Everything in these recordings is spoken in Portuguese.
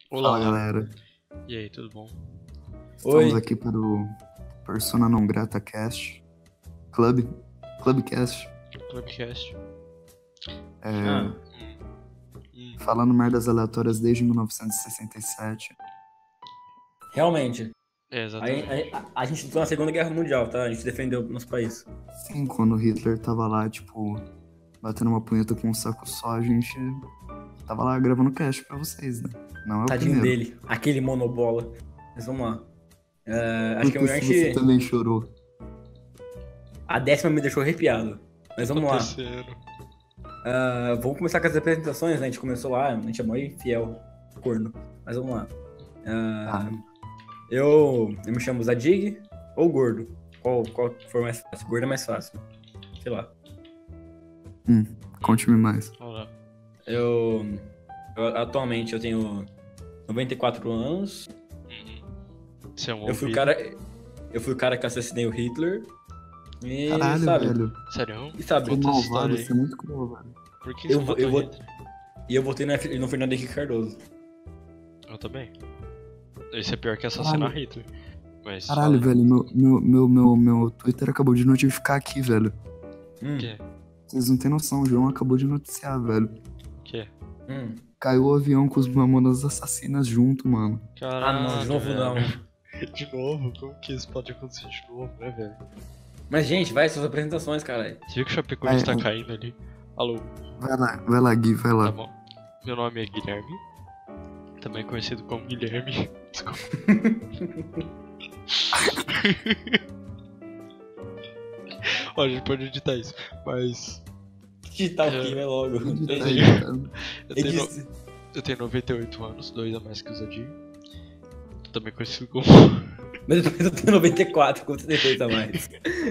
Fala Olá, galera, e aí, tudo bom? estamos Oi, aqui para o Persona Não Grata Cast, Clubcast, Clubcast. é, ah, falando merdas aleatórias desde 1967. realmente, a, Exatamente. a gente lutou na Segunda Guerra Mundial, tá? A gente defendeu o nosso país. Sim, quando Hitler tava lá, tipo, batendo uma punheta com um saco só, a gente tava lá gravando cast pra vocês, né? Não é o Tadinho primeiro. dele, aquele monobola. Mas vamos lá. Acho que Porque a se você gente. também chorou. A 10ª me deixou arrepiado. Mas vamos lá. Acontecendo. Vamos começar com as apresentações, né? A gente começou lá, a gente é mó fiel, corno. Mas vamos lá. Tá. Eu me chamo Zadig ou Gordo? Qual for mais fácil? Gordo é mais fácil. Sei lá. Conte-me mais. Olá. Atualmente eu tenho 94 anos. Você é um Eu fui o cara que assassinei o Hitler. E Caralho, sabe? velho. Sério? E sabe? Você é Conta essa malvado, história você é muito cruel, velho. Por que Eu você vou- matou eu vou- Hitler? E eu votei no Fernando Henrique Cardoso. Eu também. Esse é pior que assassinar Caralho. Hitler. Mas Caralho, fala. velho, meu Twitter acabou de notificar aqui, velho. O que? Vocês não têm noção, o João acabou de noticiar, velho. O que? Caiu o avião com os Mamonas Assassinas junto, mano. Caralho, não, de novo velho. não. De novo? Como que isso pode acontecer de novo, né, velho? Mas, gente, vai, suas apresentações, caralho. Você viu que o Chapecoense tá É. caindo ali? Alô, Vai lá, Gui, vai tá lá. bom. Meu nome é Guilherme. Também conhecido como Guilherme. Desculpa. Ó, a gente pode editar isso, mas Digital aqui, vai logo. Edita eu aí, tenho- cara. eu tenho, no- Edita. eu tenho 98 anos, 2 a mais que o Zadir. Também conhecido como. Mas eu tenho 94, quanto você fez a mais?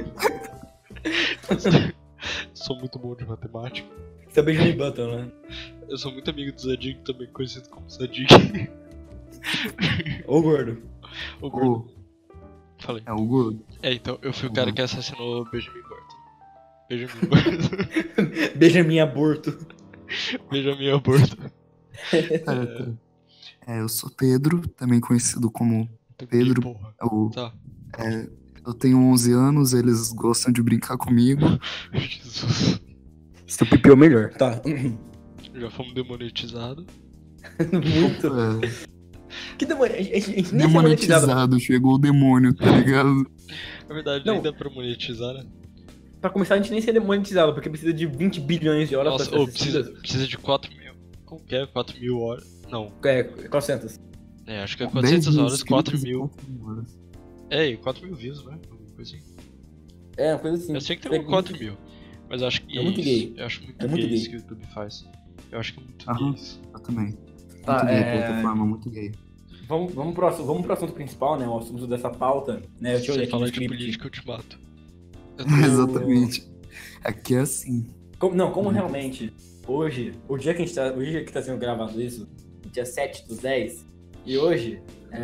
Sou muito bom de matemática. Você é o Benjamin Button, né? Eu sou muito amigo do Zadig, também conhecido como Zadig. Ou gordo. O gordo. O, Falei. é o gordo. Então, eu fui o cara que assassinou o Benjamin Gordon. Benjamin Gordon. Benjamin Aborto. Benjamin Aborto. Eu sou Pedro, também conhecido como Pedro. Porra. Eu, Tá. eu tenho 11 anos, eles gostam de brincar comigo. Jesus. Seu pipi é o melhor. Tá. Já fomos demonetizados. Muito. É, Que demônio? A gente nem é monetizado. demonetizado, chegou o demônio, tá ligado? Na verdade, Não. nem dá pra monetizar, né? Pra começar, a gente nem ser monetizado, porque precisa de 20 bilhões de horas Nossa, pra ser precisa, assistido. precisa de 4 mil. Como que é? 4 mil horas? Não. 400. Acho que é 10 400 mil horas, 4 inscritos e mil. 4 mil horas. 4 mil views, né? Alguma coisa assim. É, uma coisa assim. Eu sei que tem um 4 mil. Mas eu acho que É muito isso. gay. Eu acho muito É muito gay gay. isso que o YouTube faz. Eu acho que é muito Aham. gay isso. Eu também. Muito Tá, gay, plataforma muito gay. Vamos pro assunto principal, né? O assunto dessa pauta. Né? Eu Se tinha você aqui no falar de script. política, eu te mato. Exatamente. Aqui é assim. Como realmente, hoje, o dia que tá sendo gravado isso, dia 7/10, e hoje,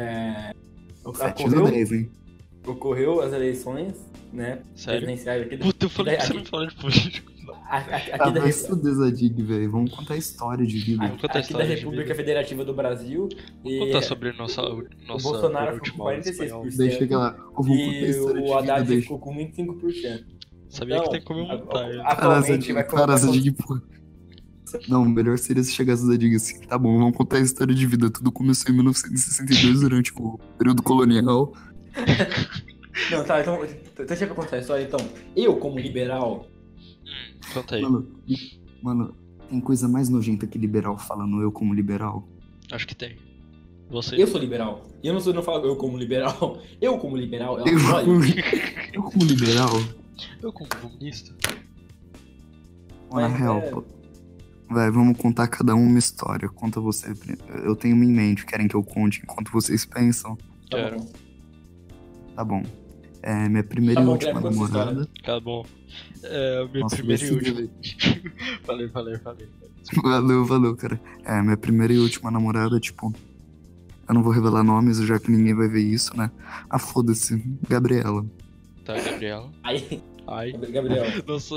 7 do 10, hein? ocorreu as eleições, né? Sério? Presidenciais aqui, Puta, eu falei pra você não falar de política. aqui Ah, da, vai se fuder, Zadig, velho. Vamos contar a história de vida. Vamos contar a aqui da história de República vida. Federativa do Brasil. Vamos E contar sobre nossa o Bolsonaro ficou com penúltima aula de espanhol. 46%. Daí chega lá. Eu vou contar a E história de o vida. Haddad Daí... ficou com 25%. Sabia que tem que comer um Cara, Atualmente vai Zadig, Zadig, pô. Não, melhor seria se chegasse o Zadig assim. Tá bom, vamos contar a história de vida. Tudo começou em 1962, durante o período colonial. Não, tá, então deixa eu contar a história, então. Eu, como liberal, Conta aí. Mano, tem coisa mais nojenta que liberal falando eu como liberal? Acho que tem. Você. eu sou liberal. E eu não falo eu como liberal. Eu como liberal, Eu, olha, eu como liberal? Eu como comunista. Na Mas, real, é. pô. Vai, vamos contar cada um uma história. Conta você. Eu tenho uma em mente, querem que eu conte enquanto vocês pensam? tá Quero. bom. Tá bom. Minha primeira Tá e bom, última Guilherme, conta essa namorada. Tá bom. Minha Nossa, primeira e desse última. jeito. Falei. Valeu, cara. Minha primeira e última namorada, tipo. Eu não vou revelar nomes, já que ninguém vai ver isso, né? Ah, foda-se. Gabriela. Tá, Gabriela. Aí, Ai. Gabriel. Nossa.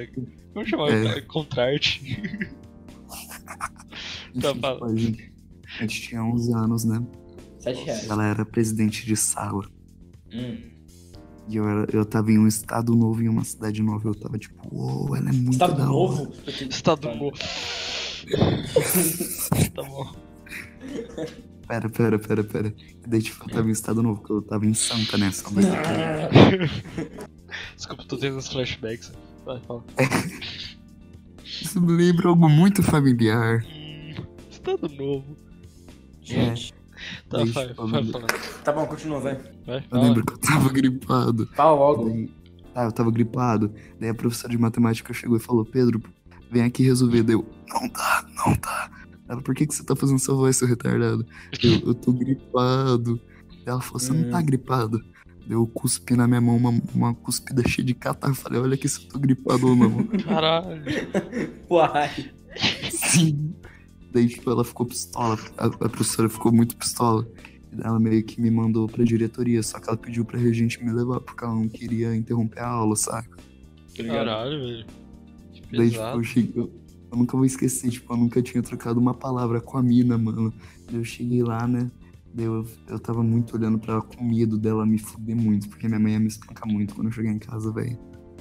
Vamos chamar É. Contrart. Tá, Enfim, fala. tipo, a gente, A gente tinha 11 anos, né? R$7. Ela era presidente de sala. Hum. E eu tava em um estado novo, em uma cidade nova. Eu tava tipo, uou, ela é muito Estado da hora. novo? Estado novo. Tá bom. Pera. E daí, tipo, eu tava em estado novo, porque eu tava em Santa, né? São Luís. Desculpa, tô tendo uns flashbacks. Vai, fala. Isso me lembra algo muito familiar. Estado novo. Gente. Tá, Deixa vai eu falando. Tá bom, continua, vai. Vai, Eu fala. lembro que eu tava gripado. Fala logo. Daí, eu tava gripado. Daí a professora de matemática chegou e falou, Pedro, vem aqui resolver. Daí eu, não dá. Ela, por que você tá fazendo essa voz, seu retardado? Eu tô gripado. Daí ela falou, você não tá gripado? Daí eu cuspi na minha mão uma cuspida cheia de catarro. Eu falei, olha aqui se eu tô gripado ou não. Caralho. Uai. Sim. Daí, tipo, ela ficou pistola. A professora ficou muito pistola. E daí ela meio que me mandou pra diretoria. Só que ela pediu pra regente me levar, porque ela não queria interromper a aula, saca? Caralho, velho. Que Daí, tipo, pesado. eu nunca vou esquecer, tipo, eu nunca tinha trocado uma palavra com a mina, mano. Daí eu cheguei lá, né? Daí eu tava muito olhando pra ela com medo dela me fuder muito, porque minha mãe ia me espancar muito quando eu chegar em casa, velho.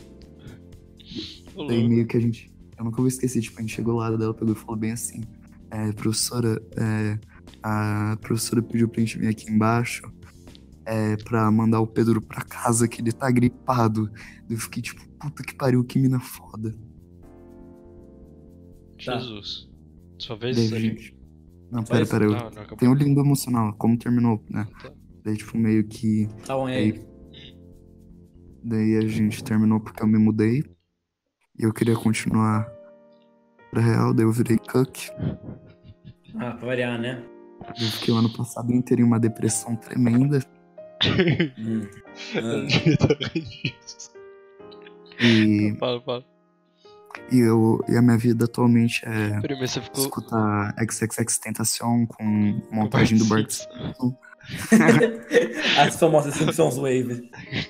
Ô, Daí louco. meio que eu nunca vou esquecer, tipo, a gente chegou lá, daí ela pegou e falou bem assim, professora, a professora pediu pra gente vir aqui embaixo, pra mandar o Pedro pra casa, que ele tá gripado. Daí eu fiquei tipo, puta que pariu, que mina foda. Tá. Jesus. Sua vez, Daí, Sérgio? gente... Não, Mas- pera, Não, acabou. tem um limbo emocional, como terminou, né? Tá. Daí, tipo, meio que... Tá bom, e aí? Daí a gente terminou porque eu me mudei. E eu queria continuar pra real, daí eu virei cuck. Ah, pra variar, né? Eu fiquei o ano passado inteiro em uma depressão tremenda. Hum. Eu Ah. devia ter disso. E, Fala. e a minha vida atualmente é Primeiro você ficou. escutar XXX Tentacion com montagem do Bart Simpson. As famosas Simpsons Wave.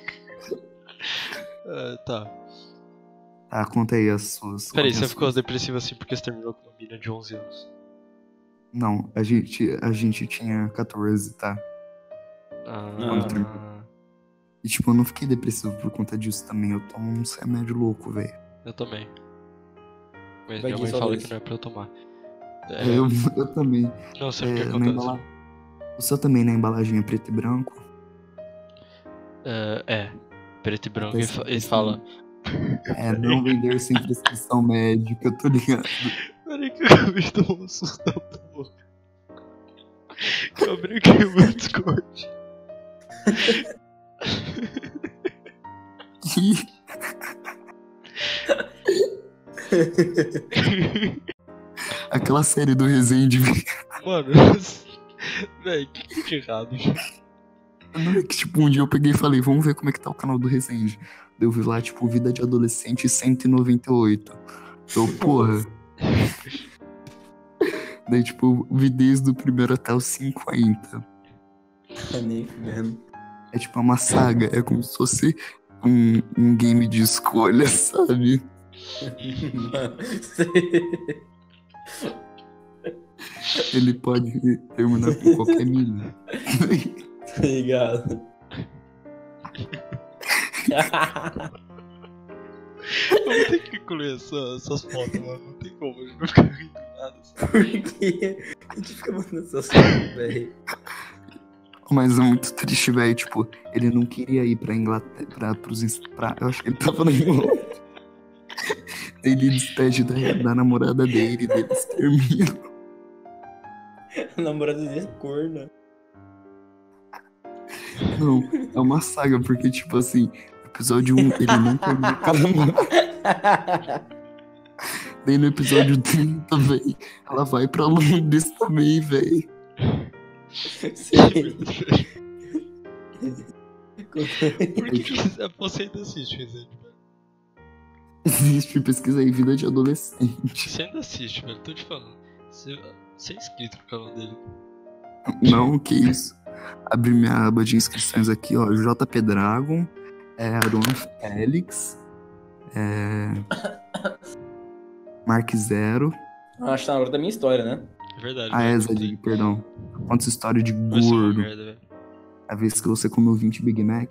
Tá. Tá, conta aí as suas. Peraí, contem você as ficou suas. depressivo assim porque você terminou com uma mina de 11 anos. Não, a gente tinha 14, tá? Ah, E tipo, eu não fiquei depressivo por conta disso também. Eu tomo um remédio louco, velho. eu também. Mas Vai minha que mãe só fala dois. que não é pra eu tomar. Eu também. Não sei o que Na acontece. embalagem. O seu também na embalagem é preto e branco? Preto e branco. Tá Ele escrito fala. Não vender sem prescrição médica, eu tô ligado. Peraí que eu acabei de tomar um susto da boca. Que eu abri aqui o meu Discord. Aquela série do Resende. Mano, véi, que de errado. Não é que, tipo, um dia eu peguei e falei, vamos ver como é que tá o canal do Resende. Daí eu vi lá, tipo, Vida de Adolescente 198. Então, porra. Daí, tipo, eu vi desde o primeiro até o 50. Nem fudendo. É tipo uma saga, é como se fosse um game de escolha, sabe? Mano, Ele pode terminar com qualquer mina. tá ligado? Vamos ter que incluir essas fotos, mano. Não tem como, a gente vai ficar rindo nada. Por que a gente fica mandando essas coisas, velho? Mas é muito triste, velho. Tipo, ele não queria ir pra Inglaterra, eu acho que ele tava na Inglaterra. Ele despede da namorada dele, eles terminam. A namorada dele é corna. Não, é uma saga, porque, tipo assim, episódio 1, ele não termina com a namorada. Daí no episódio 30, velho, ela vai pra Londres também, velho. Sim. Por que você ainda assiste, Resende, velho? Existe, pesquisa aí, vida de adolescente. Você ainda assiste, velho. Tô te falando. Você é inscrito no canal dele. Não, que isso. Abri minha aba de inscrições aqui, ó. JP Dragon, Aaron Félix, Mark Zero. Acho que tá na hora da minha história, né? É verdade. Ah, velho, Zadig, perdão. Conta essa história de Vai ser uma gordo. merda, velho. A vez que você comeu 20 Big Mac.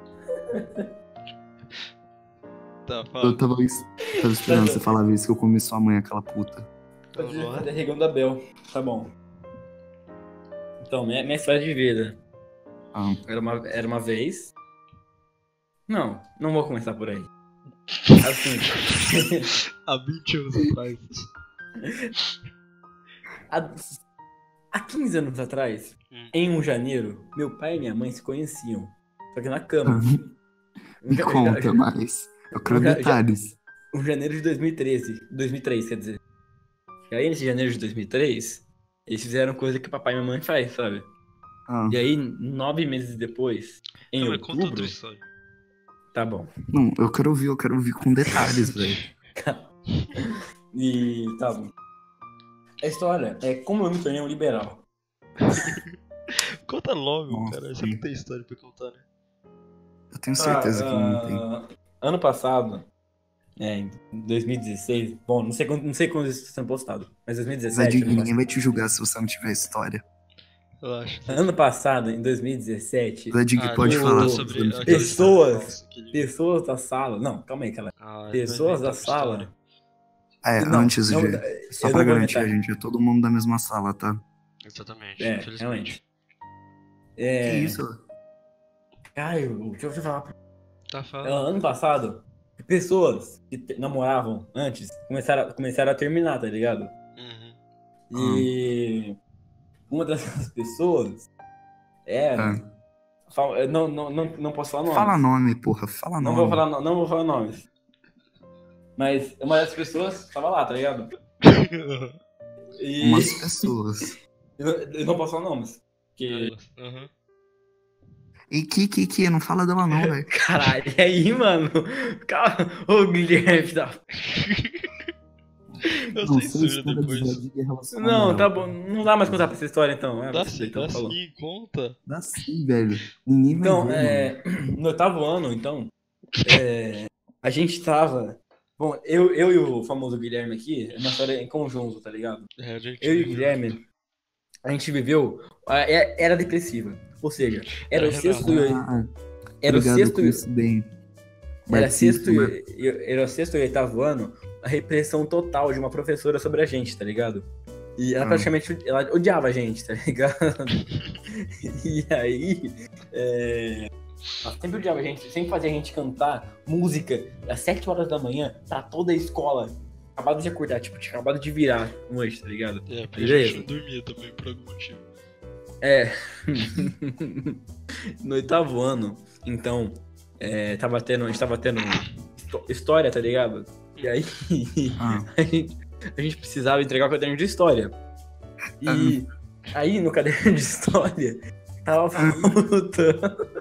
Tá, Eu fala. tava esperando você falar a vez que eu comi sua mãe, aquela puta. Fazer regão da Bel. Tá bom. Então, minha história de vida. Ah, Era uma vez. Não vou começar por aí. Assim. Há 20 anos atrás. Há 15 anos atrás, em um janeiro, meu pai e minha mãe se conheciam. Só que na cama. me conta mais. Eu quero Já- detalhes. Um janeiro de 2003, quer dizer. E aí, nesse janeiro de 2003, eles fizeram coisa que papai e mamãe faz, sabe? Ah, E aí, 9 meses depois, em Não, mas conta a outubro... tua história. Tá bom. não, eu quero ouvir com detalhes, velho. E tá bom. A história é como eu me tornei um liberal. Conta logo, Nossa, cara. Você sim. não tem história pra contar, né? Eu tenho certeza que não tem. Ano passado, em 2016, bom, não sei quando isso está sendo postado, mas 2017. Zadig, ano ninguém vai te julgar se você não tiver história. Relaxa. Ano passado, em 2017, Zadig, pode o- falar sobre sobre aquela pessoas- história, nossa, aquele- pessoas da sala. Não, calma aí, cara. Ah, Pessoas vai da inventar uma sala. história. É, antes de. Só eu pra não vou garantir, inventar. a gente é todo mundo da mesma sala, tá? Exatamente, É, infelizmente. realmente. Que isso? Caio, deixa eu falar. Tá falando. Ano passado, pessoas que namoravam antes começaram a terminar, tá ligado? Uhum. E uma dessas pessoas era. Não posso falar nomes. Fala nome, porra. Fala Não nome. não vou falar nomes. Mas uma dessas pessoas tava lá, tá ligado? E Umas pessoas. eu não posso falar nomes. Porque... Uhum. E que? Não fala dela não, velho. Caralho, e aí, mano? Calma. Ô, Guilherme, tá. Eu Não, sei sua isso história de depois. Zadig é relacionada a Não, ela. tá bom. Não dá mais contar pra essa história, então. Dá Você, sim, então, dá falou. sim, conta. Dá sim, velho. Ninguém vai Então, ver, mano. no 8º ano, então, a gente tava... Bom, eu e o famoso Guilherme aqui, é uma história em conjunto, tá ligado? É, a gente Eu e o viveu. Guilherme, a gente viveu... Era depressiva. Ou seja, era o Era sexto... Ah, Era o obrigado, sexto... conheço bem. Era Marxista, né? era o sexto e 8º ano, a repressão total de uma professora sobre a gente, tá ligado? E ela praticamente ela odiava a gente, tá ligado? E aí, ela sempre odiava a gente, sempre fazia a gente cantar música às 7 horas da manhã pra toda a escola. Acabado de acordar, tipo, tinha acabado de virar noite, tá ligado? É, porque a Beleza. gente não dormia também por algum motivo. No 8º ano, então, a gente tava tendo história, tá ligado? E aí, Ah. a gente precisava entregar o caderno de história. E aí, no caderno de história, tava faltando...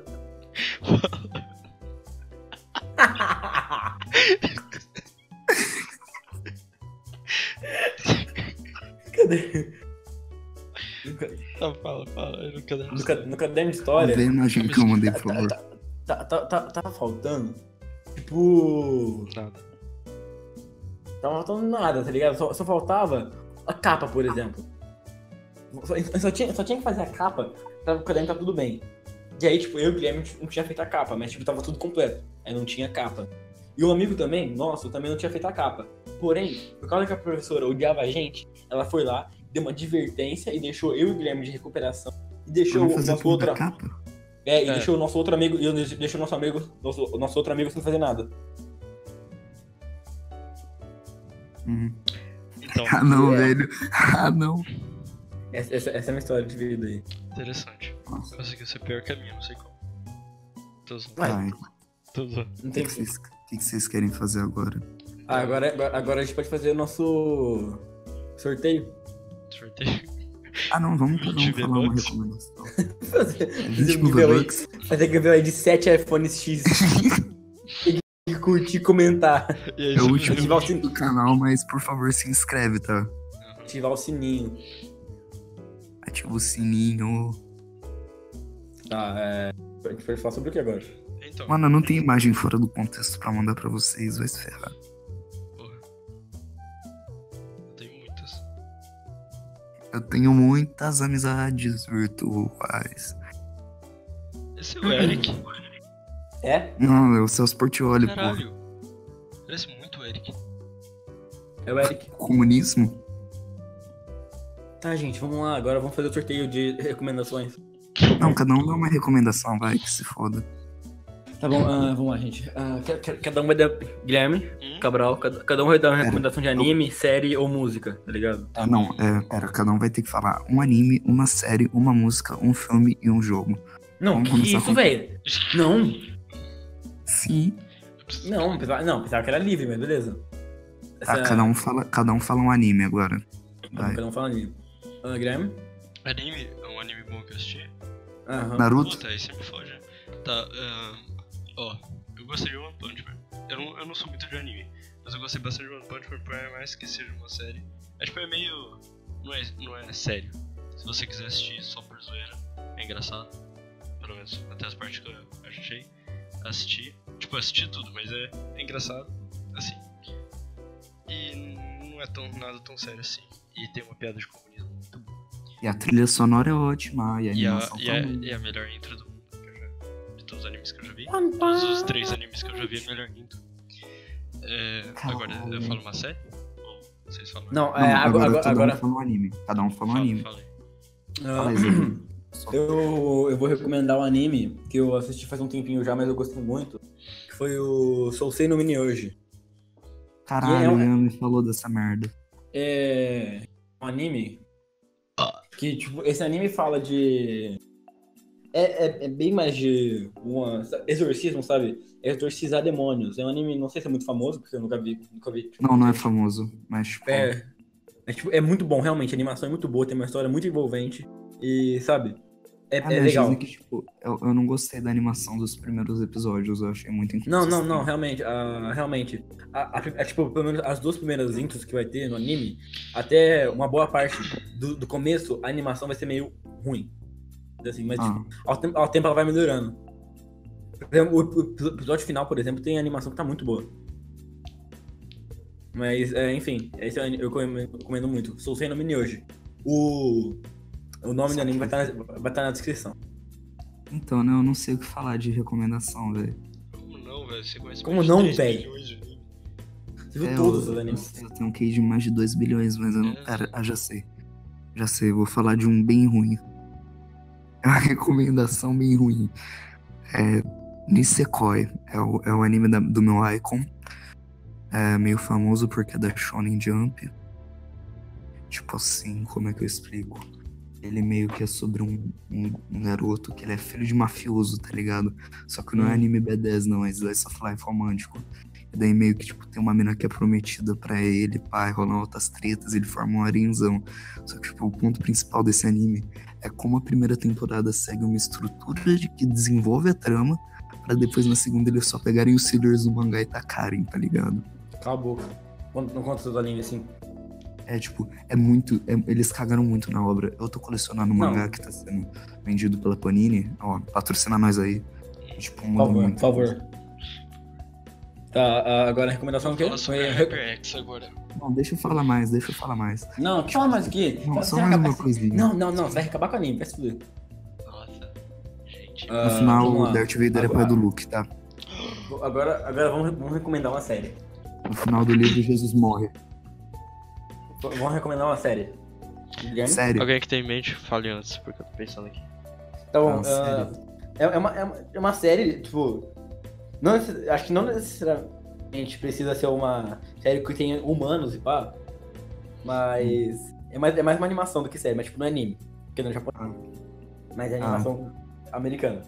Cadê? Tá, fala. Eu não quero No caderno de história, Vê a imagem que eu mandei, por favor. tava faltando, tipo... nada. Tava faltando nada, tá ligado? Só faltava a capa, por exemplo. Só tinha que fazer a capa pra o caderno tá tudo bem. E aí, tipo, eu e o Guilherme não tinha feito a capa, mas, tipo, tava tudo completo. Aí não tinha capa. E um amigo também, nosso, também não tinha feito a capa. Porém, por causa que a professora odiava a gente, ela foi lá, deu uma advertência e deixou eu e o Guilherme de recuperação. E deixou Vamos o fazer nosso tudo outro... da capa? deixou o nosso outro amigo... E deixou o nosso outro amigo sem fazer nada. Então, Ah, não, velho. Ah, não. Essa é a minha história de vida aí. interessante. Nossa. Conseguiu ser pior que a minha, não sei como. Tô zoando. Ai, Tô zoando. Não o tem... que vocês querem fazer agora? Agora a gente pode fazer o nosso sorteio. Sorteio. Ah, não, vamos cada um 20 falar uma V-Bucks. recomendação. Fazer 20 um mil giveaway. V-Bucks. Fazer giveaway de 7 iPhones X. Tem que curtir e comentar. E aí, É o você último Ativar o vídeo do canal, mas por favor se inscreve, tá? Ativar o sininho. Ativa o sininho. Tá, a gente vai falar sobre o que agora? Então, Mano, não tem imagem fora do contexto pra mandar pra vocês, vai se ferrar. porra. Eu tenho muitas. Eu Eu tenho muitas amizades virtuais. Esse é o Eric. É? Não, é o Celso Portiolli, pô. Caralho. Parece muito o Eric. É o Eric. Comunismo? Tá, gente, vamos lá. Agora vamos fazer o sorteio de recomendações. Não, cada um dá uma recomendação, vai, que se foda. Tá bom, vamos lá, gente. Cada um vai dar. Guilherme, Cabral, cada um vai dar uma recomendação de anime, série ou música, tá ligado? Ah, não, pera, cada um vai ter que falar um anime, uma série, uma música, um filme e um jogo. Não, Vamos que começar isso, com- velho? Não, Sim. pensava que era livre, mas beleza. Tá, cada um fala um anime agora. Vai. Cada um fala anime. Guilherme? Anime é um anime bom que eu assisti. Aham. Naruto? Puta, aí sempre foge. Tá, ó, eu gostei de One Punch Man. Eu não sou muito de anime, mas eu gostei bastante de One Punch Man, por mais que seja uma série. É tipo, é meio. Não é sério. Se você quiser assistir só por zoeira, é engraçado. Pelo menos até as partes que eu achei. Assisti tudo, mas é engraçado, assim. E não é nada tão sério assim. E tem uma piada de comunismo muito boa. E a trilha sonora é ótima, e a animação também. E a melhor intro do mundo que eu já. De todos os animes que eu já vi. Todos os 3 animes que eu já vi, a melhor intro. Agora eu falo uma série? Ou vocês falam? Não, Não, agora cada agora um fala um anime. Cada um fala um anime. Fala aí. Fala aí, Zé. eu vou recomendar um anime que eu assisti faz um tempinho já, mas eu gostei muito. Que foi o Sousei no Mini hoje. Caralho, o Ian me falou dessa merda. É um anime que, tipo, esse anime fala de... É bem mais de exorcismo, sabe? É exorcizar demônios. É um anime, não sei se é muito famoso, porque eu nunca vi. Tipo, Não é famoso, mas tipo... tipo, é muito bom, realmente. A animação é muito boa, tem uma história muito envolvente. E, sabe? É Aliás, legal. dizem que, tipo, eu não gostei da animação dos primeiros episódios, eu achei muito inconsistente. Não, realmente. Realmente. Tipo, pelo menos as 2 primeiras intros que vai ter no anime, até uma boa parte do começo, a animação vai ser meio ruim. Assim, mas tipo, ao tempo ela vai melhorando. Por exemplo, o episódio final, por exemplo, tem animação que tá muito boa. Mas, enfim, esse eu recomendo muito. Sou sem nome de hoje. O nome do anime vai estar na descrição. Então, né, eu não sei o que falar de recomendação, velho. Como não, velho? Você conhece Como mais de não, 3 velho? milhões de anime. Você viu todos os animes? Eu tenho um QI de mais de 2 bilhões, mas eu não... Pera, já sei. Já sei, eu vou falar de um bem ruim. É uma recomendação bem ruim. Nisekoi. É o anime do meu Icon. É meio famoso porque é da Shonen Jump. Tipo assim, como é que eu explico? Ele meio que é sobre um garoto que ele é filho de mafioso, tá ligado? Só que não é anime B10 não, é slice of life romântico. E daí meio que, tipo, tem uma mina que é prometida pra ele, pai, rolam outras tretas, ele forma um harenzão. Só que, tipo, o ponto principal desse anime é como a primeira temporada segue uma estrutura de que desenvolve a trama, pra depois na segunda eles só pegarem os fillers do mangá e tacarem, tá ligado? Cala a boca. Não conta seus animes assim. Tipo, eles cagaram muito na obra. Eu tô colecionando um mangá que tá sendo vendido pela Panini. Ó, patrocina nós aí. Tipo, Por favor. Tá, agora a recomendação que Fala sobre HyperX agora. Não, deixa eu falar mais. Não, fala mais aqui. Não, só mais uma coisinha. Não, você vai acabar com o anime, vai se fuder. Nossa, gente. No final, vamos lá. o Darth Vader é pai do Luke, tá? Agora vamos recomendar uma série. No final do livro, Jesus morre. Vamos recomendar uma série. Guilherme? Sério? Alguém que tem em mente, fale antes, porque eu tô pensando aqui. Então, série. é uma série, tipo... acho que não necessariamente precisa ser uma série que tenha humanos e pá. Mas... É mais uma animação do que série, mas tipo, não é anime. Porque não é japonês. Mas é animação americana.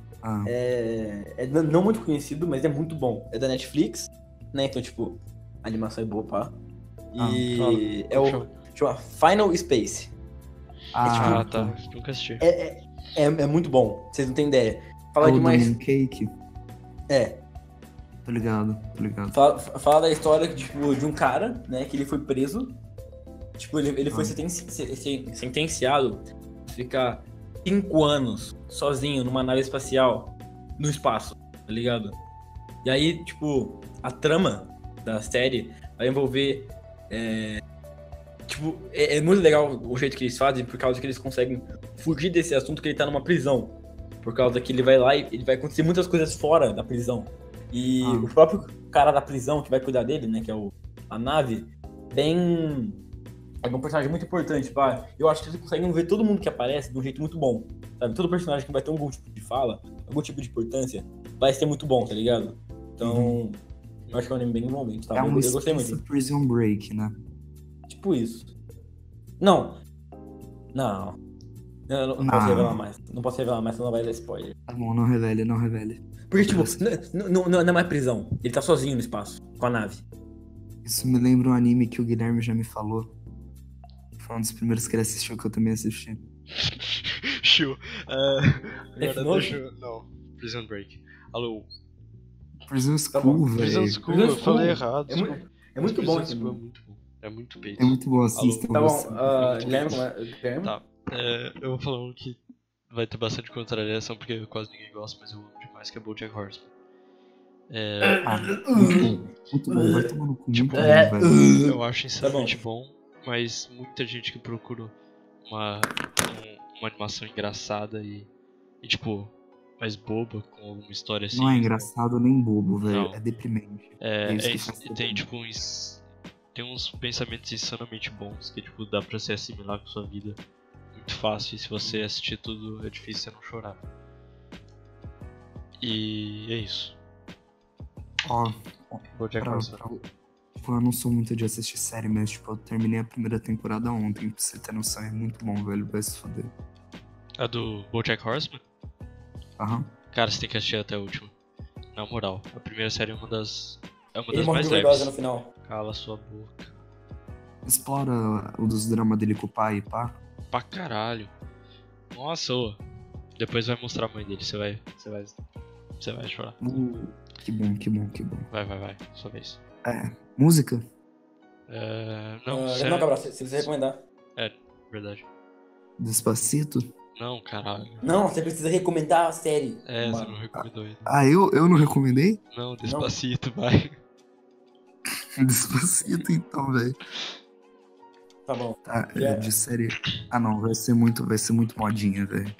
Não muito conhecido, mas é muito bom. É da Netflix, né? Então, tipo, a animação é boa, pá. E chama Final Space. Tá. Nunca assisti. É muito bom, vocês não têm ideia. Fala o demais. Demon Cake? Tô ligado. Fala da história tipo, de um cara, né, que ele foi preso. Tipo, ele foi sentenciado a ficar 5 anos sozinho numa nave espacial no espaço, tá ligado? E aí, tipo, a trama da série vai envolver tipo, é muito legal o jeito que eles fazem, por causa que eles conseguem fugir desse assunto que ele tá numa prisão. Por causa que ele vai lá e ele vai acontecer muitas coisas fora da prisão. E o próprio cara da prisão que vai cuidar dele, né, que é a nave, é um personagem muito importante, pá. Eu acho que eles conseguem ver todo mundo que aparece de um jeito muito bom, sabe? Todo personagem que vai ter algum tipo de fala, algum tipo de importância, vai ser muito bom, tá ligado? Então, eu acho que é um anime bem envolvente, tá? É um Eu gostei muito. Prison Break, né? Tipo isso. Não. Eu não posso revelar mais. Não posso revelar mais, senão vai dar spoiler. Tá bom, não revele, não revele. Porque, tipo, não é mais prisão. Ele tá sozinho no espaço, com a nave. Isso me lembra um anime que o Guilherme já me falou. Foi um dos primeiros que ele assistiu, que eu também assisti. Show. Death Agora Note? deixa eu... Não, Prison Break. Alô. Prison Tá bom. School, Prison velho. School, Prison eu falei School. errado. É muito bom esse Prison School é anime. muito bom. É muito peito. É muito bom, assistam. Tá bom, você. Guilherme, Guilherme? Tá. Eu vou falar um que vai ter bastante contrariação, porque quase ninguém gosta, mas eu amo demais, que é BoJack Horseman. Muito bom, vai tomar no cu, muito bom, É. velho. Eu acho insanamente bom, mas muita gente que procura uma animação engraçada e tipo, mais boba, com alguma história assim. Não é engraçado nem bobo, velho. Não. É deprimente. E tem tipo tem uns pensamentos insanamente bons que tipo dá pra se assimilar com sua vida muito fácil, e se você assistir tudo é difícil você não chorar. E é isso. Ó, BoJack Horseman. tipo, eu não sou muito de assistir série, mas tipo, eu terminei a primeira temporada ontem, pra você ter noção, é muito bom, velho, vai se foder. A do BoJack Horseman? Aham. Cara, você tem que assistir até a última. Na moral, a primeira série é uma das Ele morre mais de overdose no leves. final. Cala sua boca. Explora o dos dramas dele com o pai, pá. Pra caralho. Nossa, ô. Depois vai mostrar a mãe dele, você vai chorar. Que bom, que bom, que bom. Vai, sua vez. Música? Não, Não, sério. Gabriel, se você recomendar. Verdade. Despacito? Não, caralho. Não, você precisa recomendar a série. Você mano. não recomendou ainda. Ah, eu não recomendei? Não, Despacito, vai. Despacito então, velho. Tá bom. Tá, Yeah. de série. Ah não, vai ser muito modinha, velho.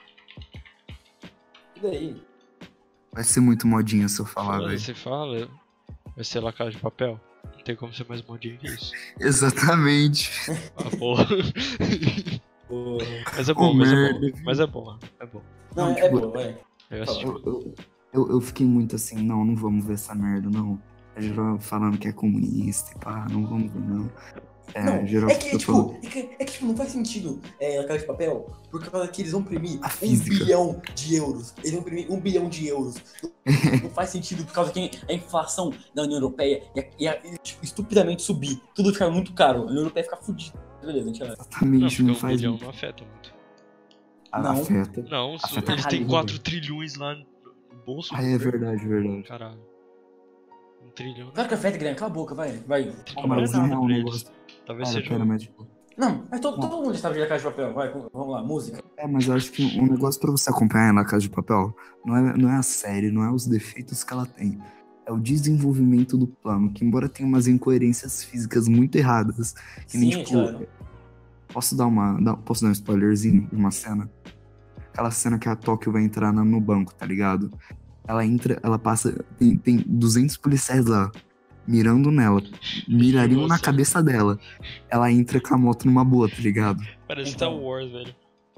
E daí? Vai ser muito modinha se eu falar, velho. Você fala, vai ser La Casa de Papel. Não tem como ser mais modinho que isso. Exatamente. Ah, porra. Porra. Mas é bom, merda. mas é bom. É bom. Não, Não, é tipo, boa, vai. Eu assisti. Eu fiquei muito assim, não vamos ver essa merda, não. É geral falando que é comunista e pá, não vamos ver, não. Não, Geral é que, fica tipo, falando, não faz sentido La Casa de Papel, por causa que eles vão imprimir A 1 física. bilhão de euros. Eles vão imprimir 1 bilhão de euros. Não faz sentido por causa que a inflação da União Europeia ia tipo, estupidamente subir. Tudo fica muito caro. A União Europeia fica fudida. Beleza, a gente vai. Não, exatamente, porque não 1 faz bilhão não afeta muito. Não. afeta. Não, Afeta eles têm caralho. 4 trilhões lá no bolso. Ah, é verdade, verdade. Caralho. 1 trilhão. Claro que afeta, Guilherme, cala a boca, vai. Ah, mas Não é em nada real, pra o eles. negócio. Talvez Cara, seja. pera, mas tipo. Não, mas todo mundo sabe de La Casa de Papel. Vai, vamos lá, música. Mas eu acho que um negócio pra você acompanhar na Casa de Papel não é a série, não é os defeitos que ela tem. É o desenvolvimento do plano, que embora tenha umas incoerências físicas muito erradas, que nem, Sim, tipo, claro. posso dar um spoilerzinho de uma cena? Aquela cena que a Tóquio vai entrar no banco, tá ligado? Ela entra, ela passa, tem 200 policiais lá, mirando nela, mirariam na Nossa. cabeça dela. Ela entra com a moto numa boa, tá ligado? Parece Então. Star Wars, velho.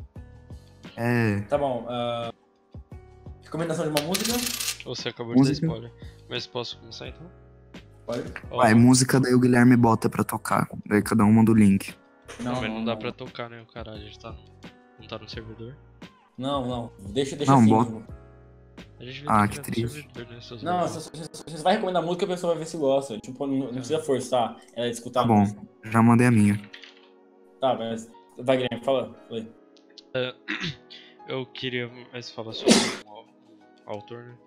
Tá bom. Recomendação de uma música? Você acabou Música? de dar spoiler. Mas posso começar então? Pode? Ó, Vai, música daí o Guilherme bota pra tocar. Daí cada um manda o link. mas não dá pra tocar, né? O caralho, a gente não tá no servidor. Não. Deixa Não, assim. bota. mesmo. A gente Ah, vai que tocar no triste. servidor, né, seus Não, merdas. você vai recomendar música, a pessoa vai ver se gosta. Tipo, não precisa forçar ela a escutar Tá a bom, música. já mandei a minha. Tá, mas. Vai, Guilherme, fala. Falei. Eu queria mais falar sobre um autor, né?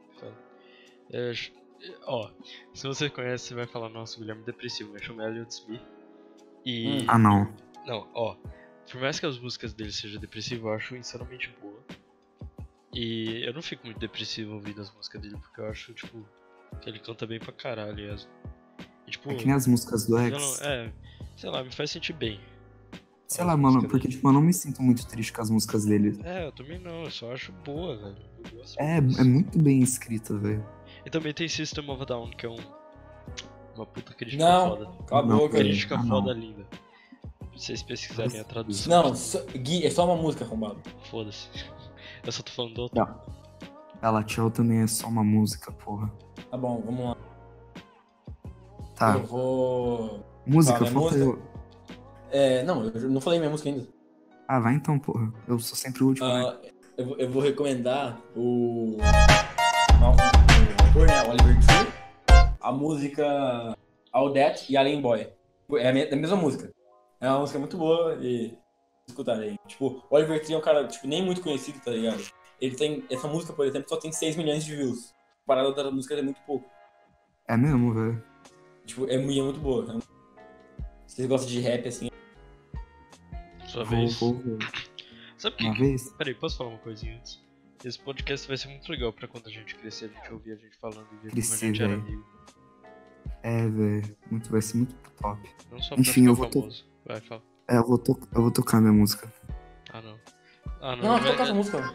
Ó, se você conhece, você vai falar, nossa, o Guilherme é depressivo, mas chama Elliot Smith. E. Ah, não. Não, ó. Por mais que as músicas dele sejam depressivas, eu acho insanamente boa. E eu não fico muito depressivo ouvindo as músicas dele, porque eu acho, tipo, que ele canta bem pra caralho. E tipo, É que nem as músicas do eu X. não, sei lá, me faz sentir bem. Sei as lá, mano, músicas porque, dele. tipo, eu não me sinto muito triste com as músicas dele. É, eu também não, eu só acho boa, velho. Eu gosto É disso. muito bem escrita, velho. E também tem System of a Down, que é uma puta crítica Não, foda. cala a Não, boca. velho. Crítica Ah, foda não. linda. Pra vocês pesquisarem a tradução. Não, Gui, é só uma música, arrombado. Foda-se. Eu só tô falando do outro. Não. Ela Tchau também é só uma música, porra. Tá bom, vamos lá. Tá, Eu vou... música, Fala, falta música? eu. Não, eu não falei minha música ainda. Ah, vai então, porra. Eu sou sempre o último, né? Ah, eu vou recomendar o autor, né, Oliver Tree, a música All That e Alien Boy. É a mesma música. É uma música muito boa e escutarei. Tipo, o Oliver Tree é um cara, tipo, nem muito conhecido, tá ligado? Ele tem, essa música, por exemplo, só tem 6 milhões de views. A parada da música é muito pouco. É mesmo, velho. Tipo, é muito boa. Se vocês gostam de rap, assim, Sua Vou vez. ver. Sabe o Uma que? vez? Peraí, posso falar uma coisinha antes? Esse podcast vai ser muito legal pra quando a gente crescer, a gente ouvir a gente falando e ver como a Crescer, gente era velho. amigo. É, velho. Vai ser muito top. Não só Enfim, pra eu ficar vou famoso. Vai, fala. É, eu vou tocar minha música. Ah, não. Ah, não. Não, vai- toca essa música.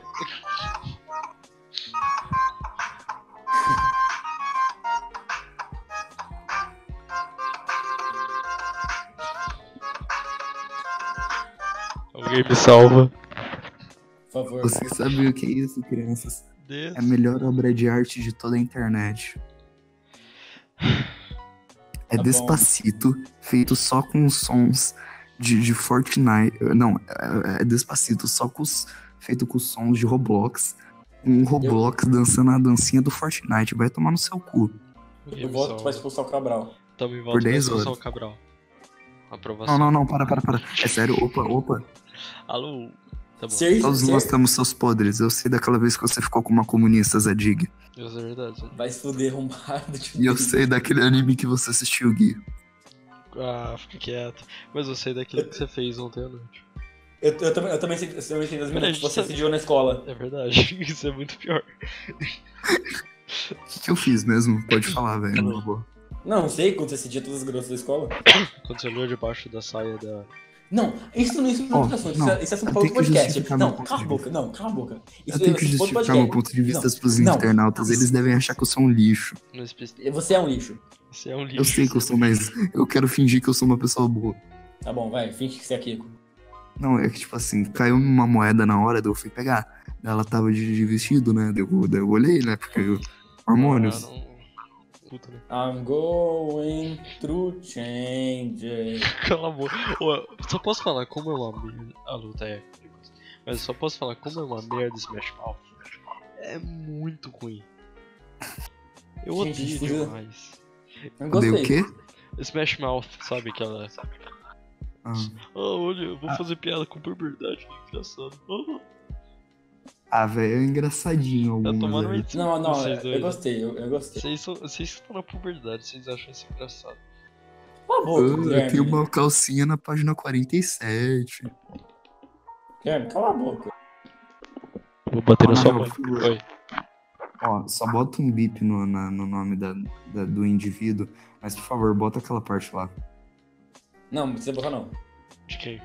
Alguém me salva. Por favor. Vocês sabem o que é isso, crianças? Deus. É a melhor obra de arte de toda a internet. É Tá bom. Despacito, feito só com os sons de Fortnite. Não, é Despacito só feito com os sons de Roblox. Um Roblox dançando a dancinha do Fortnite. Vai tomar no seu cu. Alguém Eu me voto salva. pra expulsar o Cabral. Também por volto pra 10 expulsar o horas. Cabral. Aprovação. Não, para. É sério, opa. Alô? Tá bom. Todos nós temos seus podres. Eu sei daquela vez que você ficou com uma comunista, Zadig. Isso é verdade. Vai se fuder, arrombado. E eu sei daquele anime que você assistiu, Gui. Ah, fica quieto. Mas eu sei daquilo que você fez ontem à noite. Eu também sei das Peraí, meninas que você sabe- assediou na escola. É verdade. Isso é muito pior. O que eu fiz mesmo? Pode falar, velho. na boa. Não sei quando você assedia todas as garotas da escola. Quando você olhou debaixo da saia da. Não, isso não é outro assunto. não, Isso é assunto eu para outro tenho que podcast. justificar Não, meu ponto cala a de boca. Não, cala a boca. Eu tenho que é assunto para outro justificar meu podcast. ponto de vista Não, pros não. internautas. Eles devem achar que eu sou um lixo. No espe- Você é um lixo. Você é um lixo. Eu sei que eu sou, mas eu quero fingir que eu sou uma pessoa boa. Tá bom, vai, finge que você é Kiko. Não, é que tipo assim, caiu uma moeda na hora, daí eu fui pegar. Ela tava de vestido, né? Daí eu olhei, né? Porque hormônios. Ah, não. Puta, né? I'm going through change. Cala a boca. Ô, só posso falar como é uma merda. A luta é. Mas eu só posso falar como é uma merda Smash Mouth. É muito ruim. Eu Gente, odeio fugiu. demais. Eu Dei gostei. o quê? Smash Mouth, sabe aquela. Ah, Olha, eu vou fazer piada com puberdade, que engraçado. velho, é engraçadinho Tá algumas, tomando velho. Não, vocês eu dois. gostei, eu gostei. Vocês estão na puberdade, vocês acham isso engraçado. Cala a boca, Eu Guilherme. tenho uma calcinha na página 47. Guilherme, cala a boca. Vou bater na sua mão. Oi. Ó, só bota um bip no nome do indivíduo, mas por favor, bota aquela parte lá. Não, não precisa botar não. De quem?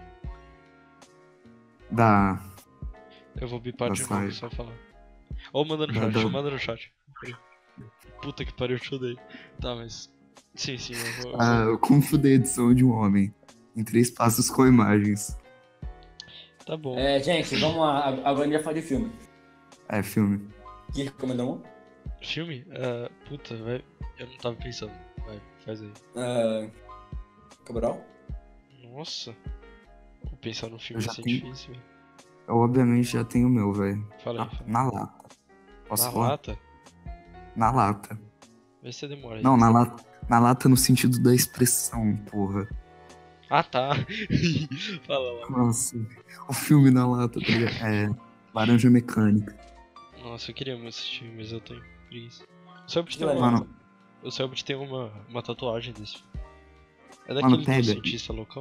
Da. Eu vou bipar de Nossa, novo, ai. só falar. Ou manda no Da- chat, da- manda no chat. Puta que pariu, eu te odeio. Tá, mas. Sim, eu vou. Como fuder a edição de um homem. Em 3 passos com imagens. Tá bom. Gente, vamos lá. Agora a gente vai falar de filme. É, filme. Gui, recomendou um? Filme? Puta, vai. Eu não tava pensando. Vai, faz aí. Cabral? Nossa. Vou pensar num filme Eu já assim tenho- difícil, velho. Eu obviamente já tenho o meu, velho. Fala aí, fala. Na lata. Posso Na falar? lata? Na lata. Vê se você demora aí. Não, na lata no sentido da expressão, porra. Ah, tá. Fala lá. Nossa. O filme na lata, tá ligado? É. Laranja Mecânica. Nossa, eu queria muito assistir, mas eu tenho preguiça. O Selbit tem Mano. uma. O Selbit tem uma tatuagem desse filme. É Mano, daquele do pega. cientista loucão?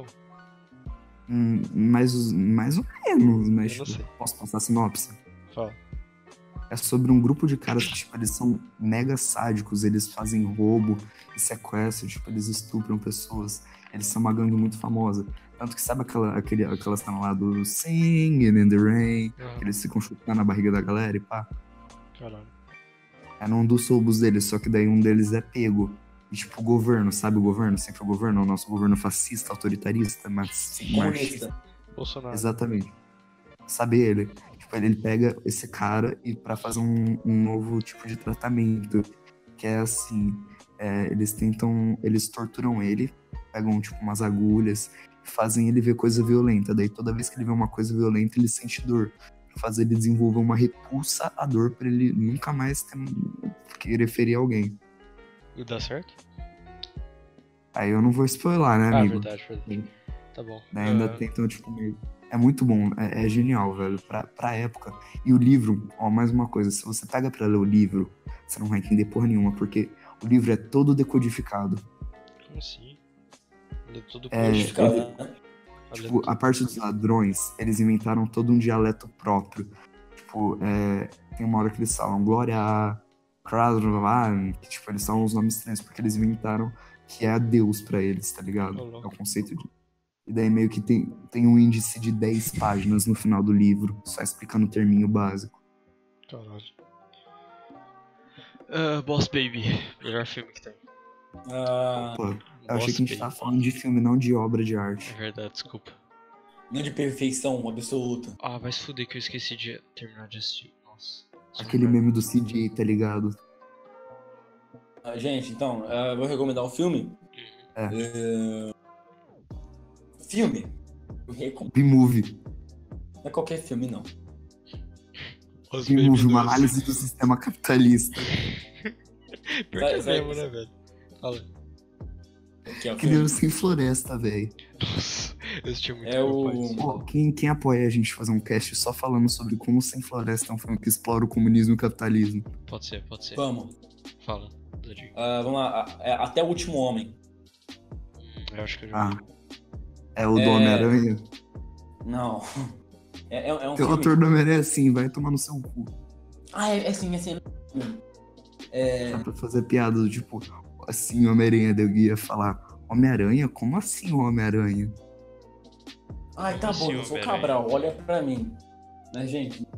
Mais ou menos, mas Eu não tipo, sei. posso passar a sinopse? Fala. É sobre um grupo de caras que, tipo, eles são mega sádicos, eles fazem roubo e sequestro, tipo, eles estupram pessoas, eles são uma gangue muito famosa. Tanto que sabe aquela cena lá do Singing in the Rain, que eles ficam chutando na barriga da galera e pá. Caralho. É num dos roubos deles, só que daí um deles é pego. E tipo, o governo, sabe o governo? Sempre o governo, o nosso governo fascista, autoritarista, mas marxista. Comunista. Bolsonaro. Exatamente. Sabe ele? Tipo, ele pega esse cara e pra fazer um novo tipo de tratamento. Que é assim, eles torturam ele, pegam tipo umas agulhas, e fazem ele ver coisa violenta. Daí toda vez que ele vê uma coisa violenta, ele sente dor. Pra fazer ele desenvolver uma repulsa à dor pra ele nunca mais querer ferir alguém. E dá certo? Aí eu não vou spoiler, né, amigo? Verdade. Tá bom. Daí ainda tentam, tipo, meio... É muito bom, é genial, velho, pra época. E o livro, ó, mais uma coisa, se você pega pra ler o livro, você não vai entender porra nenhuma, porque o livro é todo decodificado. Como assim? Ele é tudo Codificado, codificado. né? Tipo, a parte dos ladrões, eles inventaram todo um dialeto próprio. Tipo, tem uma hora que eles falam Glória a Kradovan, que tipo, eles falam os nomes estranhos, porque eles inventaram que é a Deus pra eles, tá ligado? É o conceito de... E daí meio que tem um índice de 10 páginas no final do livro, só explicando o terminho básico. Caralho. Boss Baby. Melhor filme que tem. Pô, eu achei Boss que a gente Baby. tava falando de filme, não de obra de arte. É verdade, desculpa. Não de perfeição absoluta. Ah, vai se fuder que eu esqueci de terminar de assistir. Nossa. Aquele meme do CJ, tá ligado? Gente, então, eu vou recomendar um filme. Filme. Eu recomendo. B-Movie. Não é qualquer filme, não. Boss B-Movie, Baby uma 2. análise do sistema capitalista. Pior que é Vai. mesmo, né, velho? Fala. Que é o filme. Criança sem floresta, velho. Nossa, eu assisti muito É meu o- pai. Pô, quem apoia a gente fazer um cast só falando sobre como Sem Floresta é um filme que explora o comunismo e o capitalismo? Pode ser. Vamos. Fala. Dá dica. Vamos lá. Até o Último Homem. Eu acho que eu já vi. É o do Homem-Aranha? Não. É um Tem o filme... ator do Homem-Aranha assim, vai tomar no seu cu. É assim. Dá pra fazer piada do tipo, assim, Homem-Aranha, daí eu ia falar, Homem-Aranha? Como assim o Homem-Aranha? Ai, tá Como bom, assim, eu sou Homem-Aranha? Cabral, olha pra mim. Mas, gente,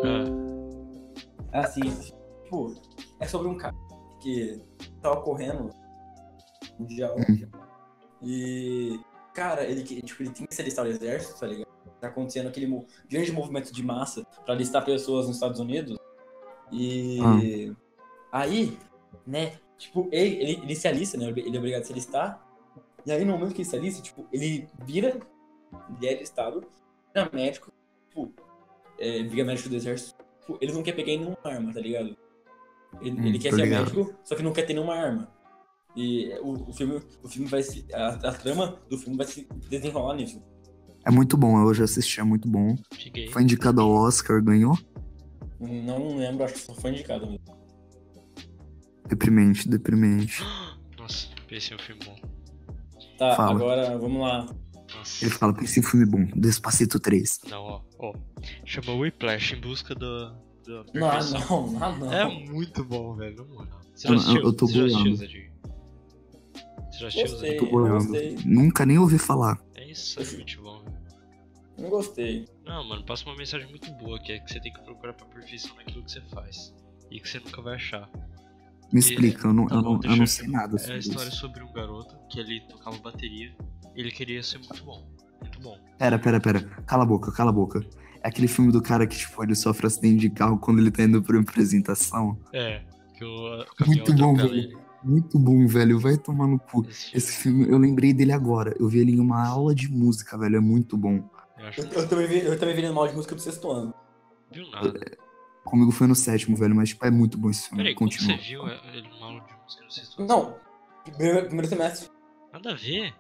assim, tipo, é sobre um cara que tava correndo mundial. E, cara, ele tem que se alistar ao exército, tá ligado? Tá acontecendo aquele grande movimento de massa pra alistar pessoas nos Estados Unidos. E aí, né, tipo, ele se alista, né? Ele é obrigado a se alistar. E aí, no momento que ele se alista, tipo, ele é alistado, vira médico, tipo, vira médico do exército. Tipo, ele não quer pegar nenhuma arma, tá ligado? Ele quer tô ser ligado. médico, só que não quer ter nenhuma arma. E o filme vai se... A trama do filme vai se desenrolar nisso. É muito bom, eu já assisti, é muito bom. Cheguei. Foi indicado ao Oscar, ganhou? Não lembro, acho que só foi indicado mesmo. Deprimente. Nossa, esse é um filme bom. Tá, Fala. agora vamos lá. Nossa. Ele fala, pense em filme bom, Despacito 3. Não, ó. Chama Whiplash em busca da Não, perfeição. não. É muito bom, velho. Na moral. Você Eu- já assistiu? eu tô Você já assistiu, boiando. Zadig? Você já assistiu, Gostei. Zadig? Tô boiando. gostei. Nunca nem ouvi falar. É extremamente bom, velho. Não gostei. Não, mano, passa uma mensagem muito boa, que é que você tem que procurar pra perfeição naquilo que você faz. E que você nunca vai achar. Me explica, eu não, Tá eu bom, não, deixa eu não eu- sei nada É a sobre história isso. sobre um garoto que ele tocava bateria e ele queria ser muito bom. Muito bom. Pera. Cala a boca. É aquele filme do cara que, tipo, ele sofre acidente de carro quando ele tá indo pra uma apresentação. É, que o caminhão Muito bom, atropela velho. ele. Muito bom, velho. Vai tomar no cu. Esse filme, eu lembrei dele agora. Eu vi ele em uma aula de música, velho. É muito bom. Eu acho que Eu também vi mal de música do sexto ano. viu nada. Comigo foi no 7º, velho. Mas, tipo, é muito bom esse filme. Peraí, como Continua. você viu ele numa aula de música? Não sei se Não, primeiro semestre. Nada a ver.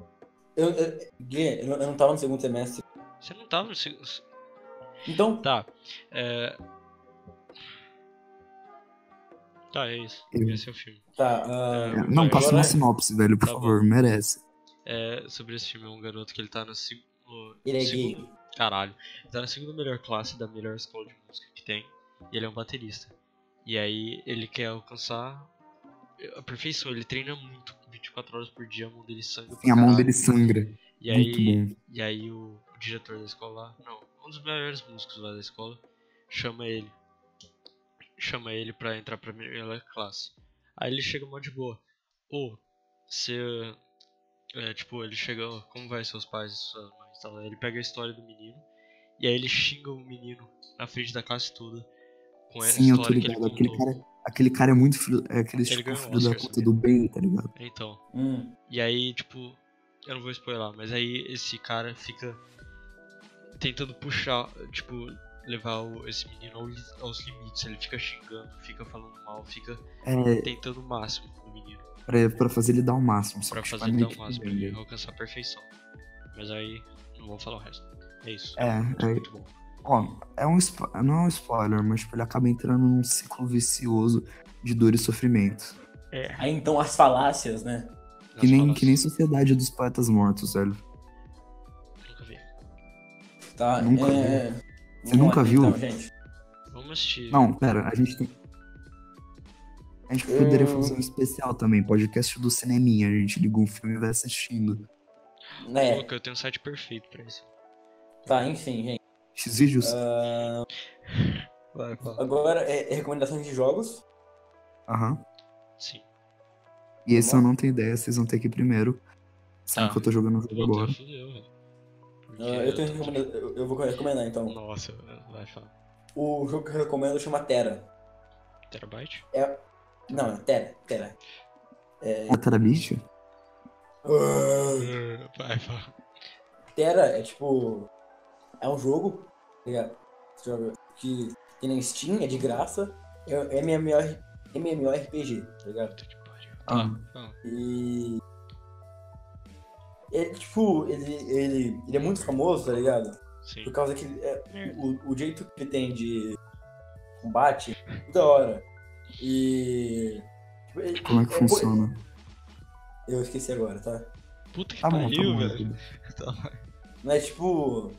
Eu não tava no segundo semestre. Você não tava no segundo. Então, Tá. Tá, é isso. Esse é o filme. tá. Não, Agora- passa uma sinopse, velho, por Tá favor. Merece. Sobre esse filme é um garoto que ele tá no Ele é segundo. gay. Caralho. Ele tá na segunda melhor classe da melhor escola de música que tem. E ele é um baterista. E aí ele quer alcançar a perfeição. Ele treina muito, 24 horas por dia, a mão dele sangra. Sim, a mão dele sangra. E Muito aí, bom. e aí o diretor da escola lá, não, um dos melhores músicos lá da escola, chama ele. Chama ele pra entrar pra primeira classe. Aí ele chega mó de boa. Ô, você. Tipo, ele chega, "Ó, como vai seus pais e suas mães?" Tal. Aí ele pega a história do menino. E aí ele xinga o menino na frente da classe toda. Com essa Sim, eu tô história que ele ligado. contou. Aquele cara é muito filho, é aquele Ele tipo ganhou um filho da Oscar, puta sabia? do bem, tá ligado? Então. Hum. E aí, tipo, eu não vou spoiler, mas aí esse cara fica tentando puxar, tipo, levar esse menino aos limites. Ele fica xingando, fica falando mal, fica É, tentando o máximo do menino. pra fazer ele dar o máximo, só Pra que tipo, fazer é ele dar meio o que máximo, pra bem, ele velho. alcançar a perfeição. Mas aí, não vou falar o resto. É isso. É, muito, é, muito bom. ó, não é um spoiler, mas tipo, ele acaba entrando num ciclo vicioso de dor e sofrimento. É. Aí então as falácias, né? Que nem Sociedade dos Poetas Mortos, velho. Nunca vi. Tá, Nunca Você vamos nunca lá, viu? então, gente. Vamos assistir. Não, pera, a gente tem. A gente poderia fazer um especial também, podcast do cineminha. A gente liga um filme e vai assistindo. Né, Louco, eu tenho um site perfeito pra isso. tá, enfim, gente. X-Vídeos? Vai, fala. Agora é recomendações de jogos. Aham. Sim. E esse eu Vamos lá? não tenho ideia, vocês vão ter que ir primeiro. Sendo Tá. que eu tô jogando o jogo Puta, agora. fudeu, velho. Porque Eu tenho tô- eu vou recomendar então. Nossa, vai falar. O jogo que eu recomendo chama Terra. Terabyte? Não, é Terra. Uma terabit? Vai, fala. Terra é tipo. É um jogo, tá ligado? Esse jogo que tem na Steam, é de graça. É MMORPG, tá ligado? Puta que pariu. Ah. Tá, fala. E. Tipo, ele é muito famoso, tá ligado? Sim. Por causa que o jeito que ele tem de combate é muito da hora. E. Tipo, Como é que funciona? Eu esqueci agora, tá? Puta que Tá pariu, bom, velho. Tá, vai. Mas tipo.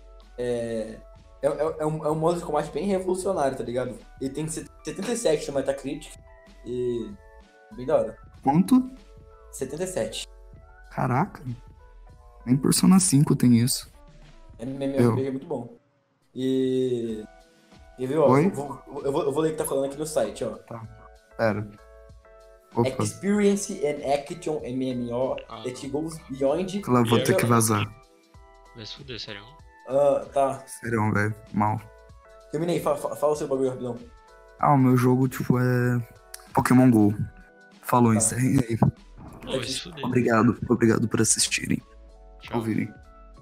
É um modo de combate bem revolucionário, tá ligado? Ele tem 77 no Metacritic. E. Bem da hora. Quanto? 77. Caraca. Nem Persona 5 tem isso. MMORPG é muito bom. E viu, ó, Oi? eu vou ler o que tá falando aqui no site, ó. Pera. Opa, Experience an action MMO that goes beyond. ela vou ter que vazar. Vai se fuder, sério. Tá. Serão, velho. Mal. Terminei, fala o seu bagulho rapidão. Ah, o meu jogo, tipo, é Pokémon GO. Falou, Tá. encerrem aí. Ô, vai se fuder. Obrigado por assistirem. Tchau. Ouvirem.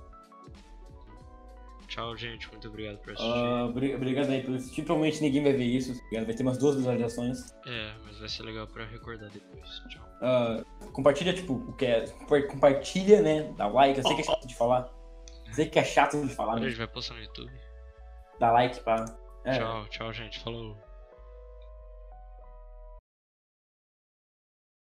Tchau, gente. Muito obrigado por assistir. Obrigado aí por assistir. Provavelmente ninguém vai ver isso, tá ligado? Vai ter umas 2 visualizações. Mas vai ser legal pra recordar depois. Tchau. Compartilha, tipo, o que é. Compartilha, né? Dá like. Eu sei que é chato de falar. Sei que é chato de falar, A né? gente vai postar no YouTube. Dá like, pá. Tchau, gente. Falou.